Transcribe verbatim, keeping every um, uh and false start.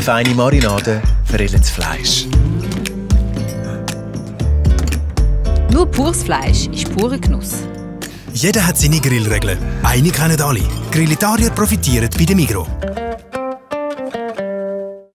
Eine feine Marinade für das Fleisch. Nur pures Fleisch ist purer Genuss. Jeder hat seine Grillregeln. Eine kennen alle. Grillitarier profitieren bei der Migros.